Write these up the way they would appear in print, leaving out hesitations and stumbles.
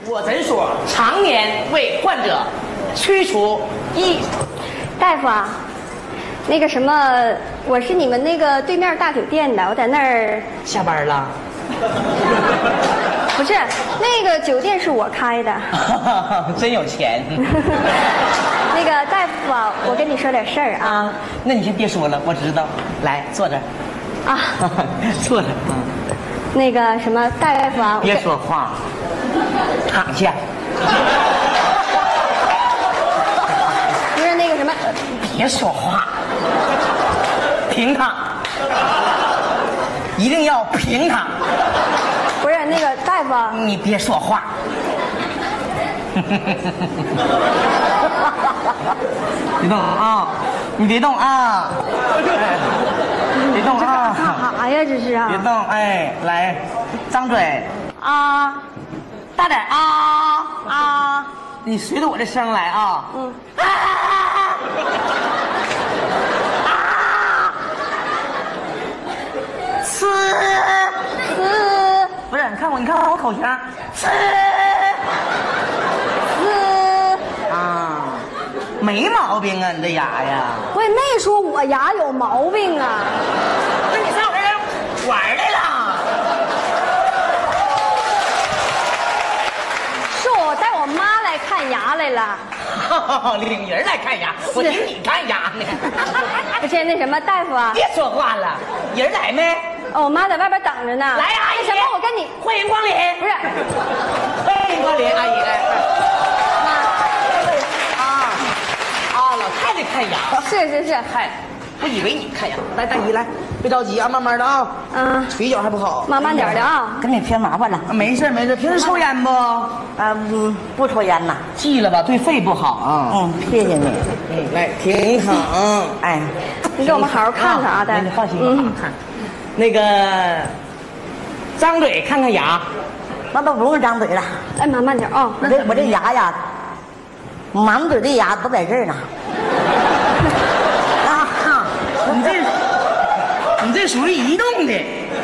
我诊所常年为患者驱除大夫啊，那个什么，我是你们那个对面大酒店的，我在那儿下班了。 不是，那个酒店是我开的。 真有钱。 那个大夫啊，我跟你说点事儿啊。 那你先别说了，我知道。来，坐这儿。 啊， 坐着。 那个什么，大夫啊， 别说话，躺下。 不是那个什么， 别说话，平躺，一定要平躺。 不是那个大夫啊， 你别说话。别动啊！你别动啊！别动啊！ 干啥呀？这是啊！ 别动！哎，来，张嘴啊，大点啊！你随着我的声来啊！吃，不是，你看我口型，吃。没毛病啊，你这牙呀！ 我也没说我牙有毛病啊。 那你上我这儿玩来了？ 是我带我妈来看牙来了。 领人来看牙，我领你看牙呢。 不是那什么大夫啊， 别说话了，人来没？ 哦，我妈在外边等着呢。 来，阿姨， 什么？我跟你欢迎光临。 不是， 欢迎光临，阿姨。老太太看牙， 是， 嗨，我以为你看牙。来，大姨来，别着急啊，慢慢的啊。腿脚还不好， 慢慢点的啊。 跟你添麻烦了。 没事。平时抽烟不？ 不抽烟呐。 记了吧，对肺不好啊。 谢谢你。 来，挺躺。 哎， 你给我们好好看看啊，大夫。 你放心，我好好看。那个，张嘴看看牙。 那都不用张嘴了。 哎，慢慢点啊。 我这牙呀，满嘴的牙都在这儿呢。 你这属于移动的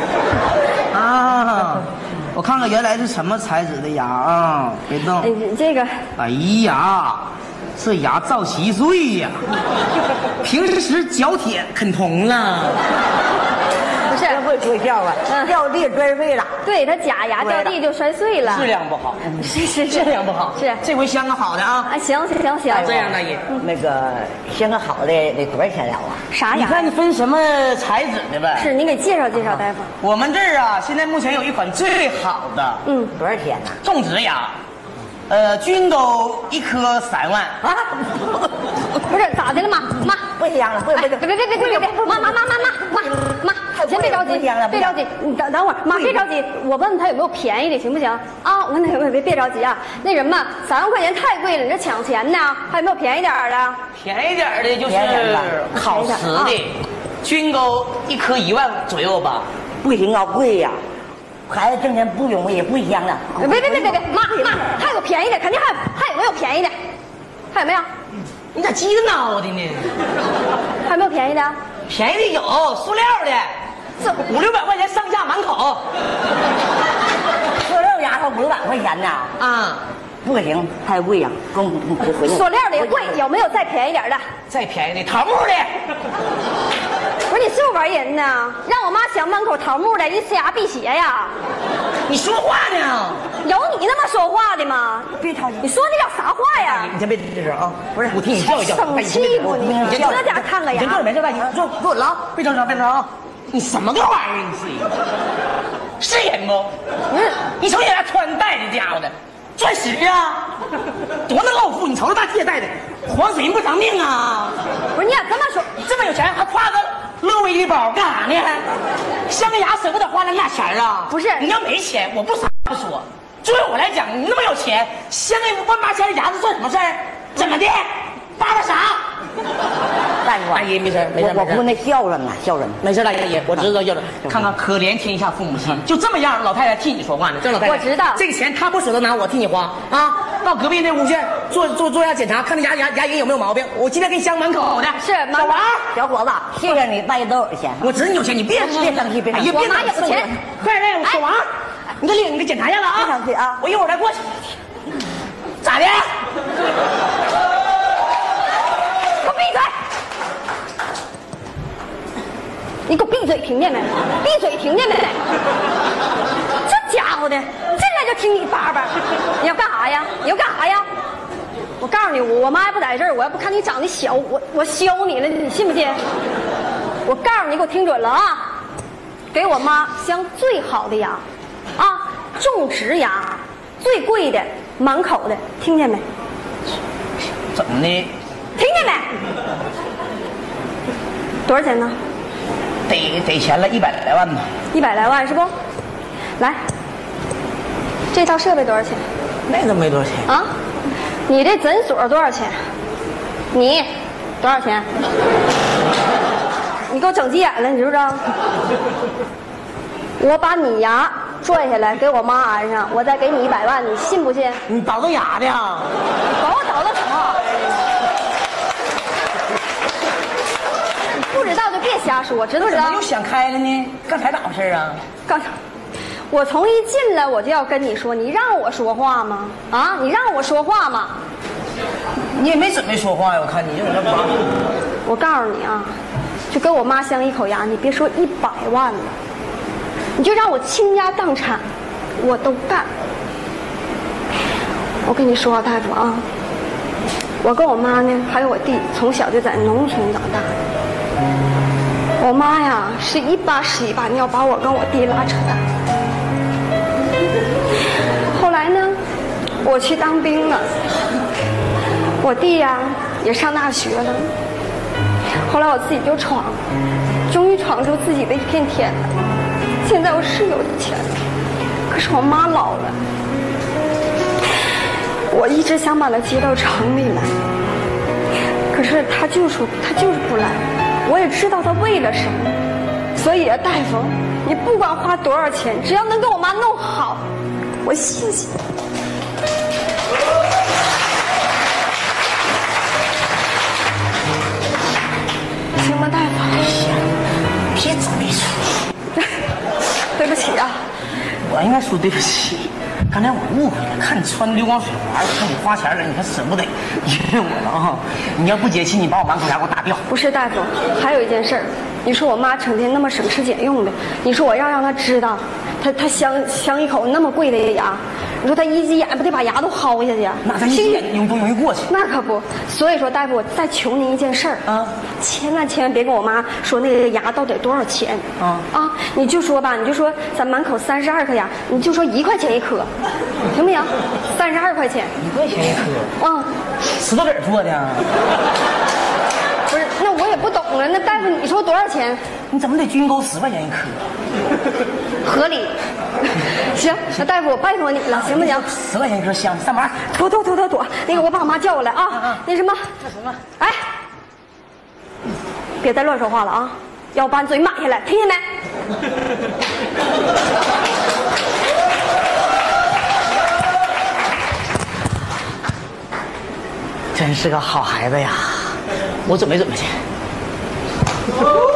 啊！我看看原来是什么材质的牙啊！别动。 这个。 哎呀，这牙造稀碎呀！平时嚼铁啃铜了。 不是， 会吹笑啊，掉地摔碎了。 对，他假牙掉地就摔碎了。 质量不好。 是， 质量不好。 是， 这回镶个好的啊！ 行。 这样大姨， 那个镶个好的得多少钱了啊？ 啥牙？ 你看你分什么材质的呗？ 是，您给介绍介绍，大夫。 我们这儿啊，现在目前有一款最好的， 多少钱呢？ 种植牙，均都1颗3万啊！ 不是咋的了妈？ 不香了，别， 妈，先别着急，别着急，你等会儿，妈别着急，我问问他有没有便宜的，行不行？啊，我问他有没有，别着急啊。那什么，3万块钱太贵了，你这抢钱呢？还有没有便宜点的？ 便宜点的就是烤瓷的，均都1颗1万左右吧。 不行啊，贵呀。孩子挣钱不容易，不香了。 别，妈，还有便宜的，肯定还有没有便宜的？还有没有？ 你咋鸡个脑袋呢？ 还有没有便宜的？ 便宜的有，塑料的，这500-600块钱上下满口。 塑料牙套500-600块钱呢？ 啊， 不行，太贵呀。回去。 塑料的也贵，有没有再便宜点的？ 再便宜的桃木的。 不是你是不是玩人呢？让我妈想门口桃木的，一呲牙辟邪呀！ 你说话呢？ 有你那么说话的吗？ 别着急， 你说那叫啥话呀？ 你先别吱声啊！不是，我替你叫一叫。 生气不你？你搁点看看呀！ 你坐没事，大姨，坐稳了啊！别着啊！你什么个玩意儿？你是人不？ 不是， 你瞅你那穿戴的家伙的，钻石啊，多能露富！你瞅瞅大戒戴的，黄水不偿命啊！ 不是你咋这么说？ 这么有钱还挎个路易的包干啥呢？镶个牙舍不得花那么大钱啊？ 不是， 你要没钱，我不说。作为我来讲，你那么有钱，镶个18000的牙子算什么事儿？怎么的？扒拉啥？大姨没事， 我不那孝顺呐，孝顺。 没事，大姨，我知道孝顺。看看可怜天下父母心，就这么样，老太太替你说话呢。郑老太太， 我知道这个钱她不舍得拿，我替你花啊。到隔壁那屋去做下检查，看那牙龈有没有毛病。我今天给你镶满口的。 是， 小王， 小伙子，谢谢你，大爷都有钱。 我知你有钱，你别生气，别我妈有钱。 快点，小王， 你给领，你给检查一下子啊！ 上去啊！ 我一会儿再过去。咋的？ 给我闭嘴！你给我闭嘴，听见没？闭嘴，听见没？这家伙的，进来就听你叭叭，你要干啥呀？你要干啥呀？我告诉你，我妈要不在这儿，我要不看你长得小，我削你了，你信不信？我告诉你，给我听准了啊！给我妈镶最好的牙，啊，种植牙，最贵的，满口的，听见没？ 怎么的？ 听见没？多少钱呢？ 得钱了，100来万吧。 100来万是不？来，这套设备多少钱？ 那都没多少钱啊？你这诊所多少钱？你多少钱？你给我整急眼了，你知不知道？我把你牙拽下来给我妈安上，我再给你100万，你信不信？ 你倒腾牙的呀？ 管我倒腾什么？你不知道就别瞎说，知不知道？ 怎么又想开了呢？刚才咋回事啊？ 刚才我从一进来我就要跟你说，你让我说话吗？啊，你让我说话吗？ 你也没准备说话呀？我看你就在那忙。 我告诉你啊，就给我妈镶一口牙，你别说100万了，你就让我倾家荡产，我都干。我跟你说啊，大夫啊，我跟我妈呢，还有我弟，从小就在农村长大。我妈呀，是一把屎一把尿把我跟我弟拉扯大。后来呢，我去当兵了，我弟呀也上大学了。后来我自己就闯，终于闯出自己的一片天了。现在我是有钱了，可是我妈老了，我一直想把她接到城里来，可是她就是不来。我也知道她为了什么，所以啊，大夫，你不管花多少钱，只要能给我妈弄好，我谢谢。行吗，大夫？ 行，别整那出。 对不起啊， 我应该说对不起，刚才我误会了，看你穿溜光水滑，我看你花钱了，你还舍不得，你认我了啊！你要不解气，你把我满口牙给我打掉。 不是大夫，还有一件事儿，你说我妈成天那么省吃俭用的，你说我要让她知道，她镶一口那么贵的牙，你说她一急眼不得把牙都薅下去呀？ 那咱一急眼不容易过去。 那可不，所以说大夫，我再求您一件事儿啊，千万别跟我妈说那个牙到底多少钱啊，你就说吧，你就说咱满口32颗牙，你就说1块钱一颗，行不行？32块钱 ，1块钱一颗，石头子做的。 不是，那我也不懂了。那大夫，你说多少钱？ 你怎么得均钩10块钱一颗？ 合理。行，那大夫，我拜托你了，行不行 ？10块钱一颗香，上班。 妥。那个，我把我妈叫过来啊。那什么，哎，别再乱说话了啊，要不把你嘴抹下来，听见没？ 真是个好孩子呀！我准备去。